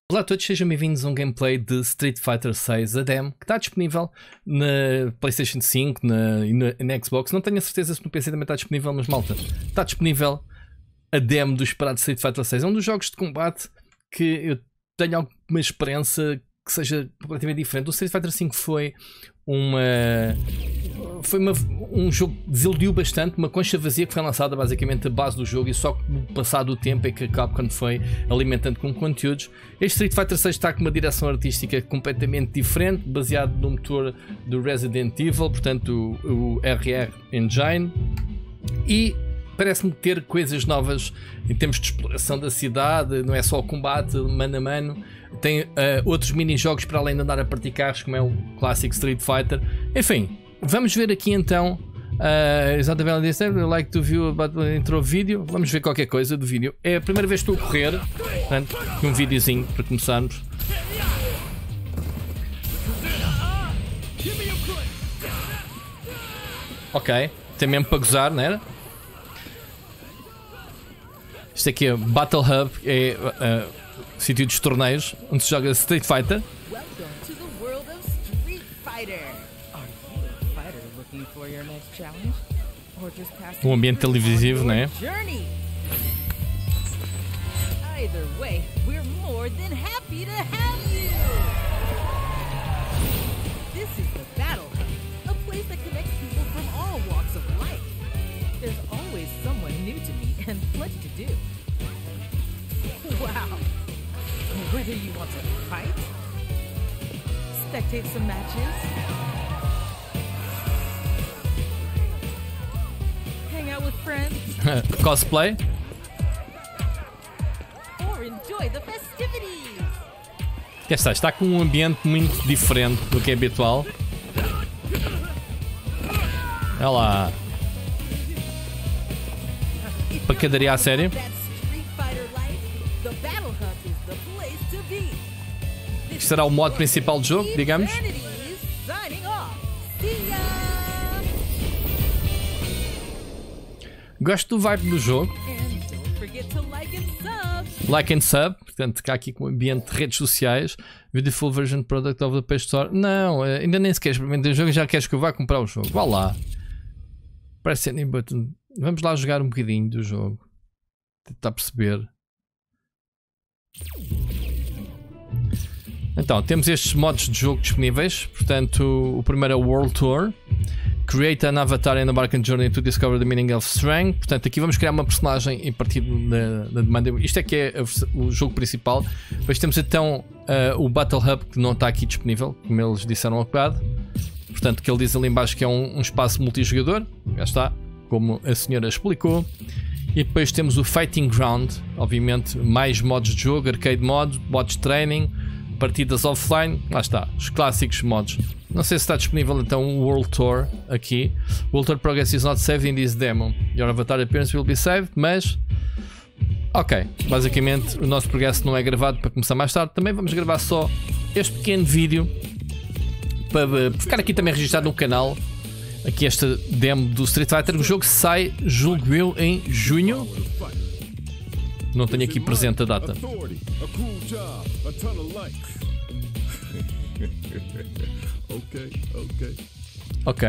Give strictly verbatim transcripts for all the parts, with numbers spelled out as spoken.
Olá a todos, sejam bem-vindos a um gameplay de Street Fighter seis, a demo, que está disponível na PlayStation cinco na, e na, na Xbox. Não tenho a certeza se no P C também está disponível, mas malta, está disponível a demo do esperado Street Fighter seis. É um dos jogos de combate que eu tenho alguma esperança que seja completamente diferente. O Street Fighter cinco foi uma foi uma, um jogo que desiludiu bastante, uma concha vazia que foi lançada basicamente a base do jogo, e só no passado tempo é que a Capcom foi alimentando com conteúdos. Este Street Fighter seis está com uma direção artística completamente diferente, baseado no motor do Resident Evil, portanto o, o R R Engine, e parece-me ter coisas novas em termos de exploração da cidade. Não é só o combate mano a mano, tem uh, outros mini-jogos para além de andar a partir carros, como é o clássico Street Fighter. Enfim, vamos ver aqui então. Uh, Isabel disse: I like to view about the intro video. Vamos ver qualquer coisa do vídeo. É a primeira vez que estou a correr, portanto, um videozinho para começarmos. Ok, tem mesmo para gozar, não era? Isto aqui é Battle Hub, é uh, sítio dos torneios onde se joga Street Fighter. Um ambiente televisivo, não é? Wow. Whether you want to fight, spectate some matches, hang out with friends, cosplay, or enjoy the festivities. Já está, está com um ambiente muito diferente do que é habitual. Olha lá. Pancadaria a sério. Isto será o modo principal do jogo, digamos. Gosto do vibe do jogo. Like and sub. Portanto, cá aqui com o ambiente de redes sociais. Beautiful version product of the Play Store. Não, ainda nem sequer experimentei o jogo e já queres que eu vá comprar o jogo. Vá lá. Parece any button. Vamos lá jogar um bocadinho do jogo. Tentar perceber. Então, temos estes modos de jogo disponíveis. Portanto, o primeiro é o World Tour. Create an avatar in the Market Journey to discover the meaning of strength. Portanto, aqui vamos criar uma personagem em partir da, da demanda. Isto é que é a, o jogo principal. Depois temos então uh, o Battle Hub, que não está aqui disponível, como eles disseram ao bocado. Portanto, que ele diz ali em baixo que é um, um espaço multijogador. Já está, como a senhora explicou. E depois temos o Fighting Ground. Obviamente, mais modos de jogo, arcade mode, modos de training, partidas offline. Lá está, os clássicos modos. Não sei se está disponível então o World Tour aqui. World Tour Progress is not saved in this demo. Your avatar appearance will be saved, mas... Ok, basicamente o nosso progresso não é gravado para começar mais tarde. Também vamos gravar só este pequeno vídeo para ficar aqui também registado no canal. Aqui esta demo do Street Fighter. O jogo sai, julgo eu, em junho. Não tenho aqui presente a data. Ok.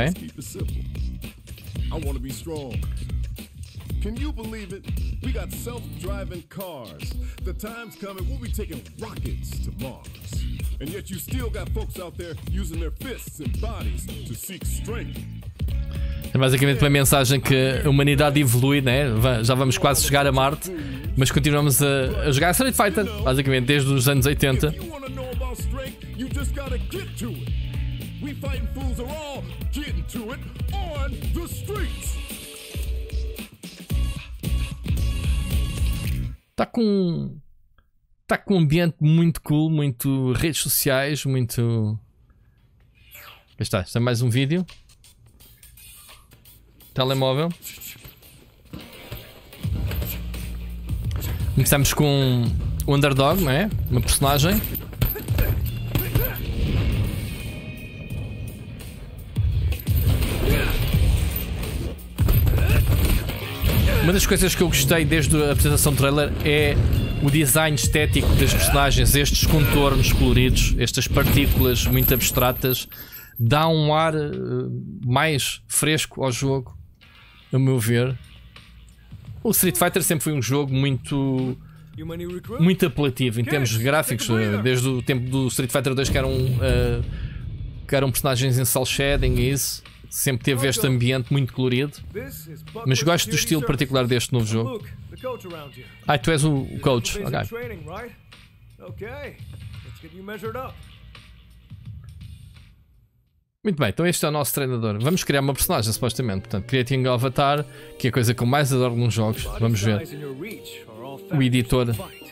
Can you believe it? We got self-driving cars. The time's coming, we'll be taking rockets to Mars. And yet you still got folks out there using their fists and bodies to seek strength. É basicamente uma mensagem que a humanidade evolui, né? Já vamos quase chegar a Marte, mas continuamos a, a jogar Street Fighter, basicamente desde os anos oitenta. Está com Está com um ambiente muito cool, muito redes sociais, muito... Aqui está, está mais um vídeo. Telemóvel. Começamos com o Underdog, não é? Uma personagem. Uma das coisas que eu gostei desde a apresentação do trailer é o design estético das personagens, estes contornos coloridos, estas partículas muito abstratas, dá um ar uh, mais fresco ao jogo, a meu ver. O Street Fighter sempre foi um jogo muito muito apelativo em termos gráficos, uh, desde o tempo do Street Fighter dois, que eram, uh, que eram personagens em cel shading e isso. Sempre teve este ambiente muito colorido. Mas gosto do estilo particular deste novo jogo. Ah, tu és o, o coach. Ok. Muito bem, então este é o nosso treinador. Vamos criar uma personagem, supostamente. Portanto, creating um avatar, que é a coisa que eu mais adoro nos jogos. Vamos ver. O editor.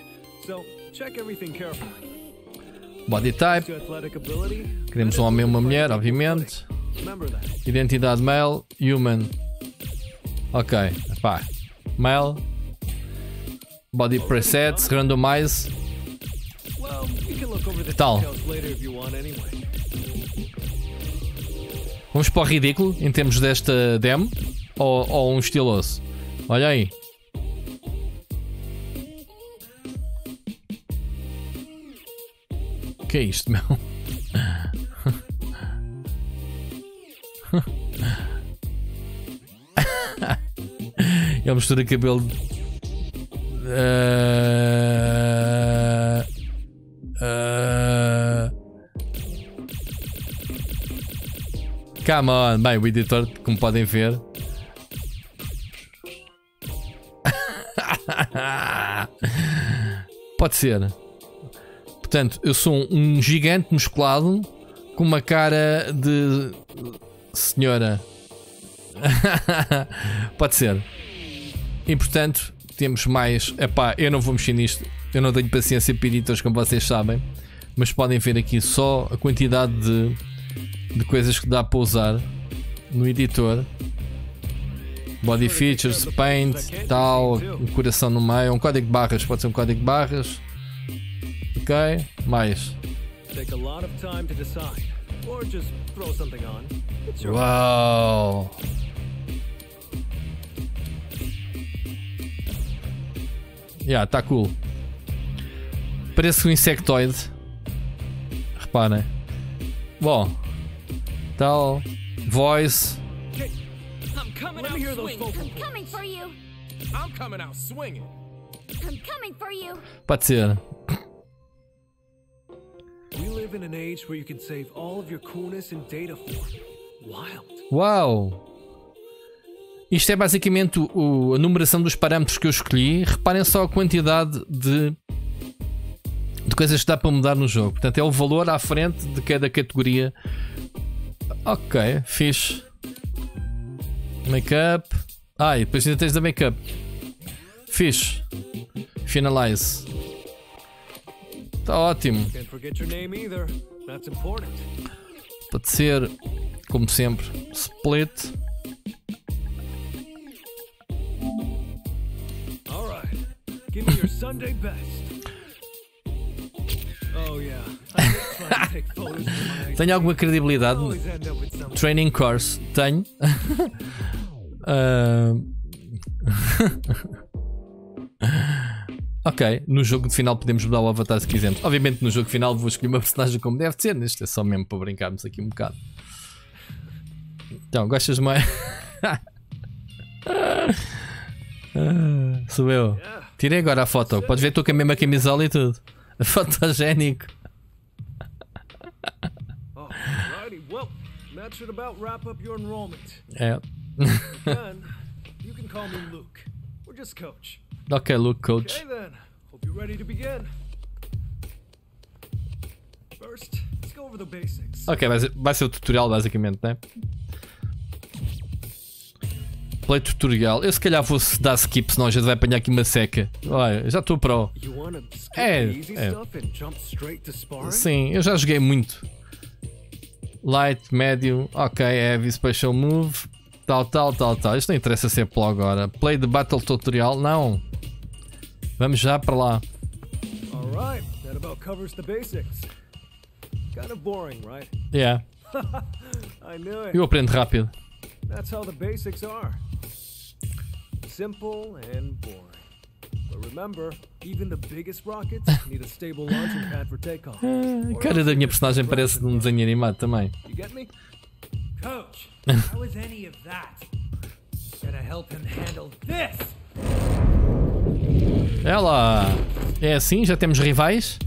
Body type. Queremos um homem e uma mulher, obviamente. Identidade male, human. Ok, pá. Male. Body presets, randomize. Que tal? Vamos para o ridículo em termos desta demo? Ou, ou um estiloso? Olha aí. O que é isto, meu? Ele mistura cabelo. Uh... Uh... Come on. Bem, o editor, como podem ver. Pode ser. Portanto, eu sou um gigante musculado com uma cara de senhora. Pode ser. E portanto, temos mais. Epá, eu não vou mexer nisto. Eu não tenho paciência para editores, como vocês sabem. Mas podem ver aqui só a quantidade de, de coisas que dá para usar no editor. Body features, paint, tal, um coração no meio, um código de barras, pode ser um código de barras. Ok, mais. Uau! Yeah, tá cool. Parece um insectoide. Reparem. Bom, tal, voice. I'm coming out swinging. I'm coming for you. I'm coming out swinging. I'm coming for you. Pode ser. We live in an age where you can save all of your coolness in data form. Wild. Uau! Isto é basicamente o, o, a numeração dos parâmetros que eu escolhi. Reparem só a quantidade de, de coisas que dá para mudar no jogo. Portanto, é o valor à frente de cada categoria. Ok, fixe. Make-up. Ah, e depois ainda tens da make-up. Fixe. Finalize. Está ótimo. Pode ser, como sempre, split. Tenho alguma credibilidade? Training course. Tenho. uh... Ok, no jogo de final podemos mudar o avatar se quisermos. Obviamente no jogo final vou escolher uma personagem como deve ser. Isto é só mesmo para brincarmos aqui um bocado. Então, gostas mais? Sou eu. Tirei agora a foto. Podes ver, estou com a mesma camisola e tudo. Fotogénico. É. Ok, Luke, coach. Ok, vai ser, vai ser o tutorial basicamente, né? Play tutorial. Eu se calhar vou dar skip, senão a gente vai apanhar aqui uma seca. Olha, já estou pro. É, é. Sim, eu já joguei muito. Light, médio, ok, heavy, special move. Tal, tal, tal, tal. Isto não interessa ser pro agora. Play the battle tutorial, não. Vamos já para lá. Alright, that about covers the basics. Kind of boring, right? Yeah. I knew it. Eu aprendo rápido. That's how the basics are. Simple and boring. But But remember, even the biggest rockets need a stable launching pad for takeoff. A cara da minha personagem parece de um desenho animado também. You get me? Coach, how is any of that gonna help him handle this? Ela é assim, já temos rivais.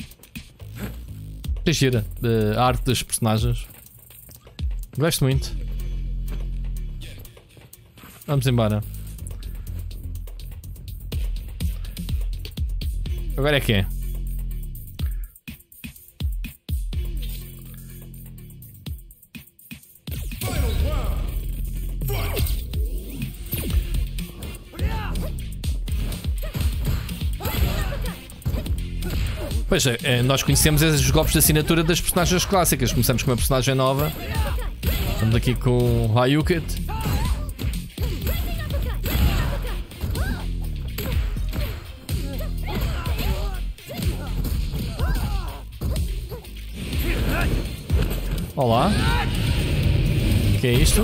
Que gira a arte dos personagens. Gosto muito. Vamos embora. Agora é que é. Pois é, nós conhecemos esses golpes de assinatura das personagens clássicas. Começamos com uma personagem nova. Estamos aqui com o Hayuket. Olá. O que é isto?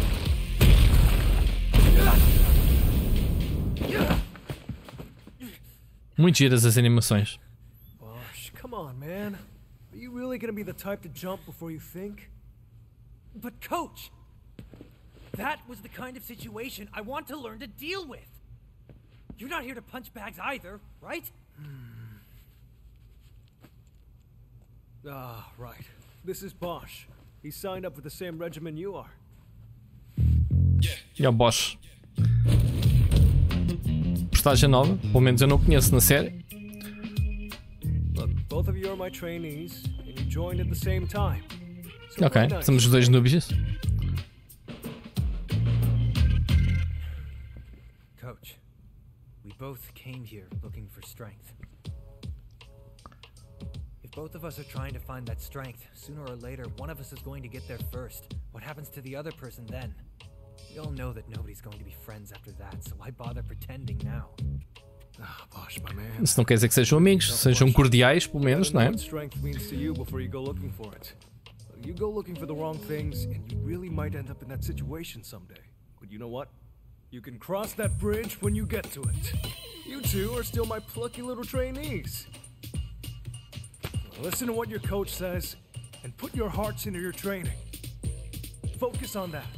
Muito giras as animações. Bosh, come on, man. Are you really gonna be the type to jump before you think? But coach, that was the kind of situation I want to learn to deal with. You're not here to punch bags either, right? Ah, right. This is Bosch. He signed up for the same regiment you are. E é o Bosch. Personagem nova, pelo menos eu não conheço na série. Look, both of you are my trainees, and you joined at the same time. So Ok, why not? somos os dois noobies. Coach, we both came here looking for strength. If both of us are trying to find that strength, sooner or later, one of us is going to get there first. What happens to the other person then? We all know that nobody's going to be friends after that, so why bother pretending now? Ah, Bosch, my man. Isso não quer dizer que sejam amigos, sejam cordiais, pelo menos, não é? What strength means to you before you go looking for it. You go looking for the wrong things, and you really might end up in that situation someday. But you know what? You can cross that bridge when you get to it. You two are still my plucky little trainees. Listen to what your coach says, and put your hearts into your training. Focus on that.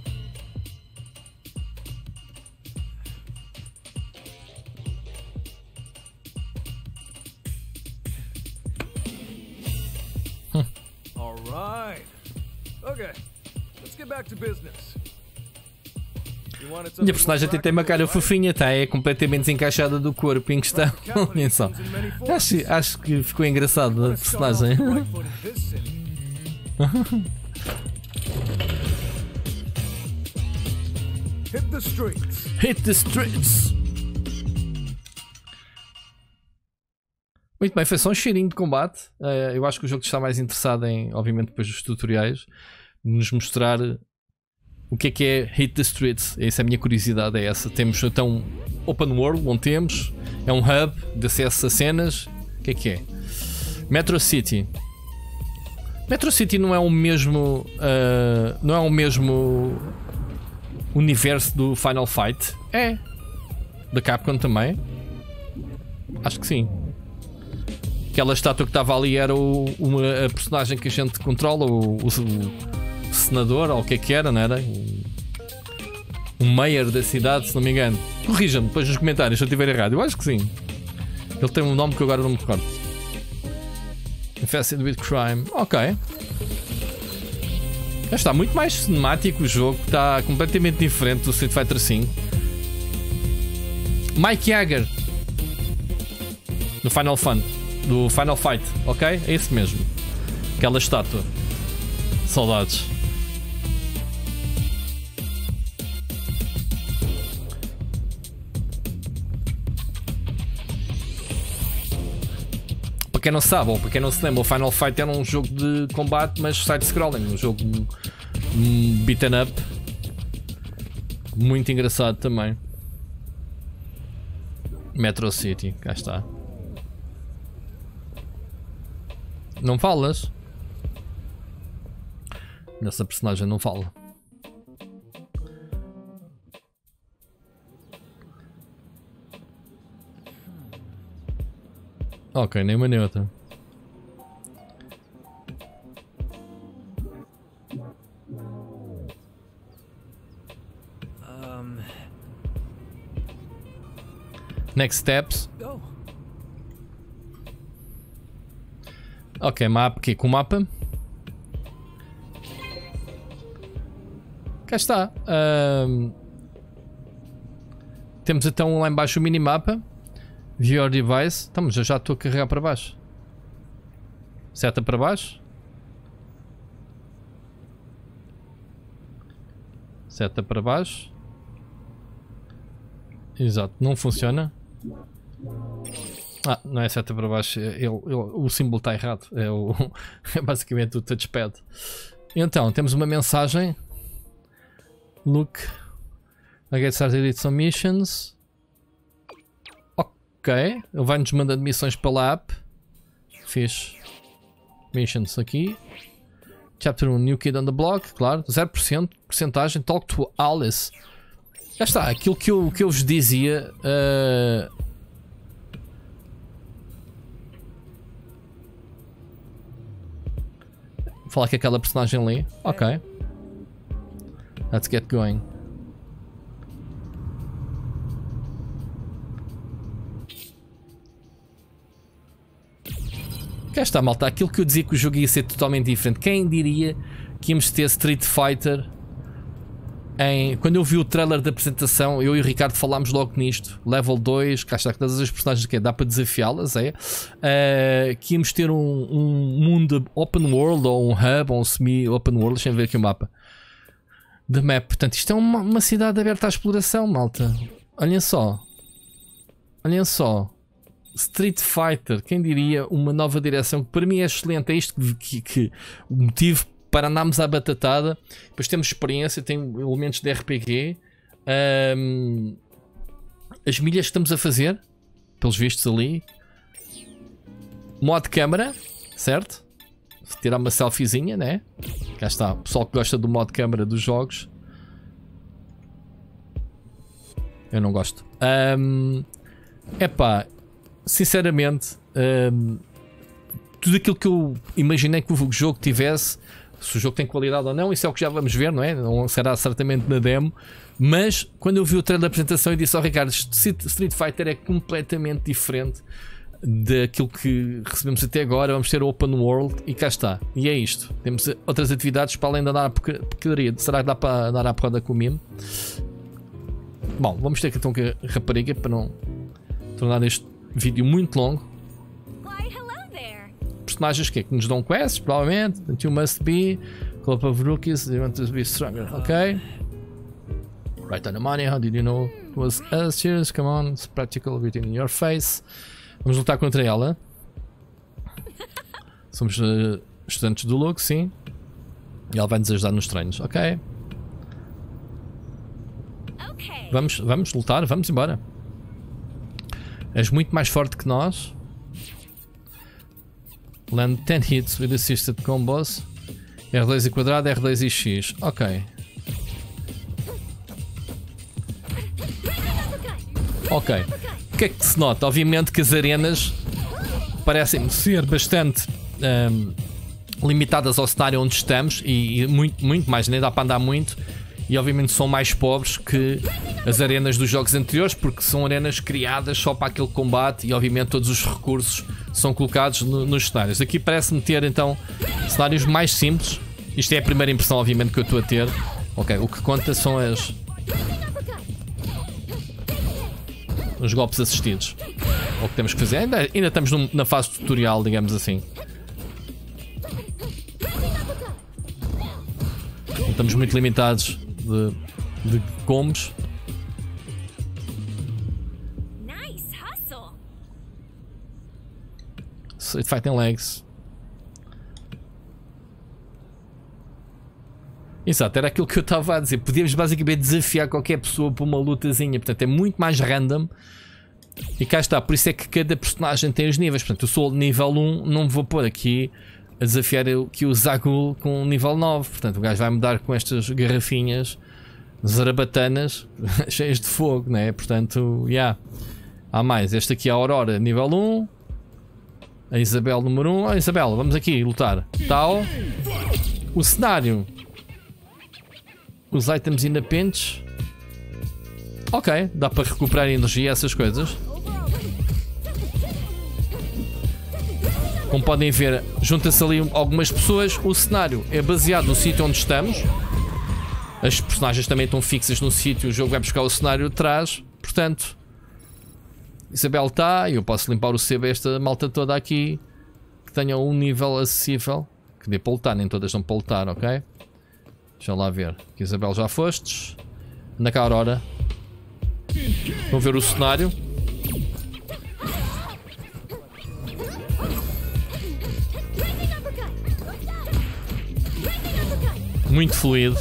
All right. Okay, let's get back to business. You wanted Minha something personagem more até tem uma cara practical, right? fofinha, tá? É completamente desencaixada do corpo em questão. Olhem só. Acho, acho que ficou engraçado a personagem. Hit the streets. Hit the streets! Muito bem, foi só um cheirinho de combate. Uh, eu acho que o jogo está mais interessado em, obviamente, depois dos tutoriais, nos mostrar o que é que é Hit the Streets. Essa é a minha curiosidade, é essa. Temos então Open World, onde temos, é um hub de acesso a cenas. O que é que é? Metro City. Metro City não é o mesmo, uh, não é o mesmo universo do Final Fight? É. Da Capcom também? Acho que sim. Aquela estátua que estava ali era o, uma, a personagem que a gente controla, o, o, o senador, ou o que é que era, não era? O, o mayor da cidade, se não me engano. Corrija-me depois nos comentários se eu estiver errado. Eu acho que sim. Ele tem um nome que eu agora não me recordo. Infested with Crime. Ok. Já está muito mais cinemático o jogo. Está completamente diferente do Street Fighter cinco. Mike Jagger do Final Fun, do Final Fight, ok? É esse mesmo. Aquela estátua. Saudades. Para quem não sabe, ou para quem não se lembra, o Final Fight era um jogo de combate, mas side-scrolling, um jogo um beaten up. Muito engraçado também. Metro City, cá está. Não falas? Nessa personagem não fala. Ok, nem uma nem outra. Um, Next steps. Go. Ok, mapa aqui com o mapa. Cá está. Ahm, temos então lá em baixo o minimapa. View your device. Então, mas eu já estou a carregar para baixo. Seta para baixo. Seta para baixo. Exato, não funciona. Ah, não é seta para baixo. Ele, ele, o símbolo está errado. É, o, é basicamente o touchpad. Então, temos uma mensagem. Look, I get started with some missions. Ok, ele vai-nos mandando missões pela app. Fiz missions aqui. Chapter um, New Kid on the Block, claro, zero por cento, porcentagem. Talk to Alice. Já está, aquilo que eu, que eu vos dizia. Uh... Falar com aquela personagem ali. Ok. Let's get going. Cá está, malta. Aquilo que eu dizia que o jogo ia ser totalmente diferente. Quem diria que íamos ter Street Fighter em... Quando eu vi o trailer da apresentação, eu e o Ricardo falámos logo nisto. Level dois, cá está, que todas as personagens que é, dá para desafiá-las, é? Uh, que íamos ter um, um mundo open world, ou um hub, ou um semi-open world. Deixem ver aqui o mapa. The map, portanto, isto é uma, uma cidade aberta à exploração, malta. Olhem só, olhem só. Street Fighter, quem diria, uma nova direção que para mim é excelente. É isto que, que, que o motivo para andarmos à batatada. Depois temos experiência, tem elementos de R P G. Um, as milhas que estamos a fazer, pelos vistos ali. Modo câmara, certo? Tirar uma selfiezinha, né? Cá está, o pessoal que gosta do modo câmara dos jogos. Eu não gosto. Um, epá, sinceramente, um, tudo aquilo que eu imaginei que o jogo tivesse, se o jogo tem qualidade ou não, isso é o que já vamos ver, não é? Não será certamente na demo. Mas quando eu vi o trailer da apresentação, eu disse ao Ricardo: Street Fighter é completamente diferente daquilo que recebemos até agora. Vamos ter Open World e cá está. E é isto. Temos outras atividades para além de andar à porcaria. Será que dá para andar à porrada com o mimo? Bom, vamos ter que então que rapariga para não tornar este vídeo muito longo. Personagens que, é, que nos dão quests, provavelmente. You must be Club of Rookies. You want to be stronger. Ok. Right on the money. How did you know it was us? Serious? Come on. It's practical written in your face. Vamos lutar contra ela. Somos uh, estudantes do Luke, sim. E ela vai nos ajudar nos treinos, ok? Vamos, vamos lutar, vamos embora. És muito mais forte que nós. Land ten hits with assisted combos. R dois e quadrado, R dois e X. Ok. Ok. O que é que se nota? Obviamente que as arenas parecem ser bastante um, limitadas ao cenário onde estamos e, e muito, muito mais, nem dá para andar muito. E obviamente são mais pobres que as arenas dos jogos anteriores, porque são arenas criadas só para aquele combate e obviamente todos os recursos são colocados no, nos cenários. Aqui parece-me ter então cenários mais simples. Isto é a primeira impressão obviamente que eu estou a ter. Ok, o que conta são as... os golpes assistidos. É o que temos que fazer. Ainda, ainda estamos num, na fase tutorial, digamos assim. Não estamos muito limitados de, de combos. Street Fighting Legs. Exato, era aquilo que eu estava a dizer. Podíamos basicamente desafiar qualquer pessoa por uma lutazinha. Portanto, é muito mais random. E cá está, por isso é que cada personagem tem os níveis. Portanto, eu sou nível um, não me vou pôr aqui a desafiar aqui o Zagul com nível nove. Portanto, o gajo vai me dar com estas garrafinhas zarabatanas cheias de fogo, né? Portanto, já. Yeah. Há mais. Este aqui é a Aurora, nível um. A Isabel número um. Oh, Isabel, vamos aqui lutar. Tal. O cenário. Os itens independentes. Ok, dá para recuperar energia, essas coisas. Como podem ver, junta-se ali algumas pessoas. O cenário é baseado no sítio onde estamos. As personagens também estão fixas no sítio. O jogo vai buscar o cenário de trás. Portanto, Isabel está. E eu posso limpar o sebo a esta malta toda aqui. Que tenha um nível acessível. Que dê para lutar, nem todas dão para lutar, ok? Deixa lá ver. Que Isabel já fostes. Anda cá, Aurora. Vão ver o cenário. Muito fluido.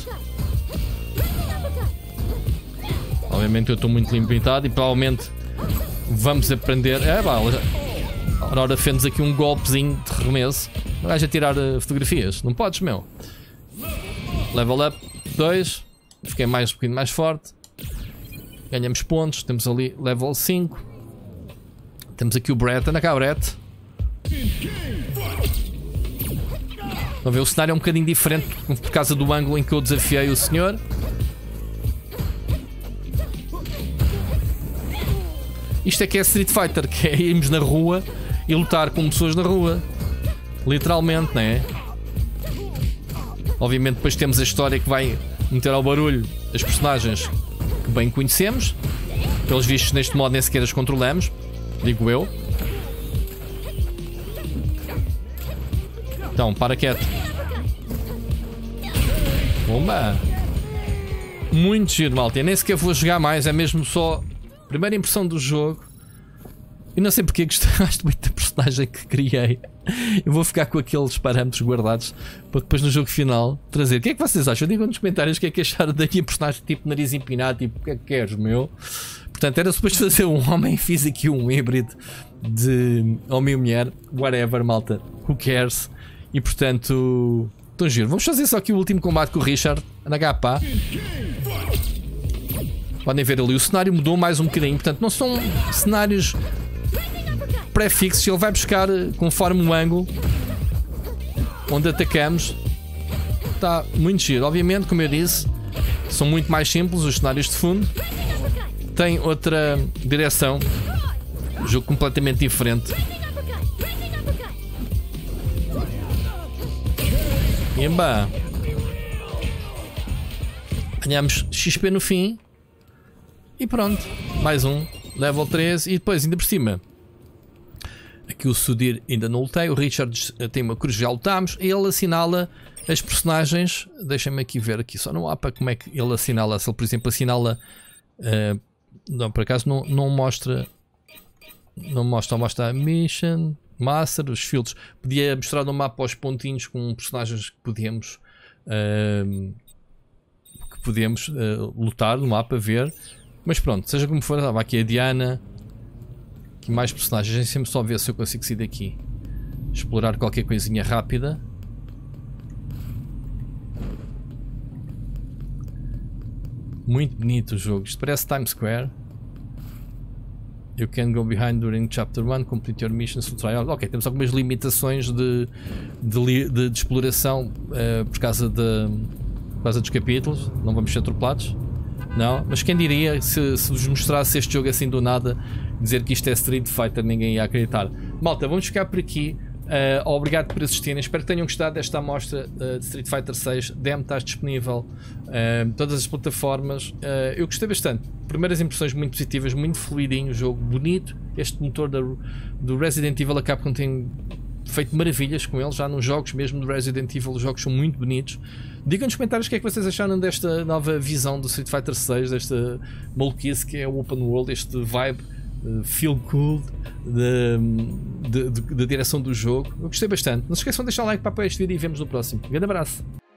Obviamente eu estou muito limitado e provavelmente vamos aprender. É pá, a Aurora fez-nos aqui um golpezinho de remesso. Não vais a tirar uh, fotografias? Não podes, meu. Level up dois. Fiquei mais, um bocadinho mais forte. Ganhamos pontos. Temos ali level cinco. Temos aqui o Brett. Anda cá, Brett. Estão a ver? O cenário é um bocadinho diferente por causa do ângulo em que eu desafiei o senhor. Isto é que é Street Fighter, que é irmos na rua e lutar com pessoas na rua. Literalmente, não é? Obviamente depois temos a história que vai meter ao barulho as personagens que bem conhecemos. Pelos vistos neste modo nem sequer as controlamos. Digo eu. Então, para quieto. Bomba! Muito giro, malta. Eu nem sequer vou jogar mais, é mesmo só primeira impressão do jogo. E não sei porque gostaste muito da personagem que criei. Eu vou ficar com aqueles parâmetros guardados para depois no jogo final trazer. O que é que vocês acham? Digam nos comentários o que é que acharam daqui a personagem tipo nariz empinado, tipo o que é que queres, meu? Portanto, era suposto fazer um homem, fiz aqui um híbrido de homem e mulher, whatever, malta, who cares? E portanto, tão giro. Vamos fazer só aqui o último combate com o Richard na H P A. Podem ver ali, o cenário mudou mais um bocadinho. Portanto, não são cenários pré-fixos. Ele vai buscar conforme o ângulo onde atacamos. Está muito giro. Obviamente, como eu disse, são muito mais simples os cenários de fundo. Tem outra direção. Jogo completamente diferente. Emba. Ganhamos X P no fim. E pronto, mais um, level três. E depois, ainda por cima, aqui o Sudir ainda não lutei. O Richard tem uma cruz, já lutámos. Ele assinala as personagens. Deixem-me aqui ver aqui só no mapa como é que ele assinala. Se ele, por exemplo, assinala uh, não, por acaso não, não mostra. Não mostra, mostra a Mission, Master, os filtros. Podia mostrar no mapa os pontinhos com personagens que podíamos uh, Que podíamos uh, lutar no mapa, ver. Mas pronto, seja como for, estava aqui a Diana. Aqui mais personagens. A gente sempre só ver se eu consigo sair daqui. Explorar qualquer coisinha rápida. Muito bonito o jogo. Isto parece Times Square. You can go behind during chapter one, complete your missions to try out. Ok, temos algumas limitações de, de, de, de exploração uh, por, causa de, por causa dos capítulos. Não vamos ser atropelados. Não, mas quem diria, se, se vos mostrasse este jogo assim do nada, dizer que isto é Street Fighter, ninguém ia acreditar. Malta, vamos ficar por aqui. Uh, obrigado por assistirem. Espero que tenham gostado desta amostra uh, de Street Fighter seis. Demo está disponível em uh, todas as plataformas. Uh, eu gostei bastante. Primeiras impressões muito positivas, muito fluidinho o jogo, bonito. Este motor da, do Resident Evil, a Capcom tem feito maravilhas com ele, já nos jogos mesmo do Resident Evil, os jogos são muito bonitos. Digam nos comentários o que é que vocês acharam desta nova visão do Street Fighter seis, desta maluquice que é o Open World, este vibe uh, feel good da direção do jogo. Eu gostei bastante. Não se esqueçam de deixar um like para apoiar este vídeo e vemos no próximo. Um grande abraço.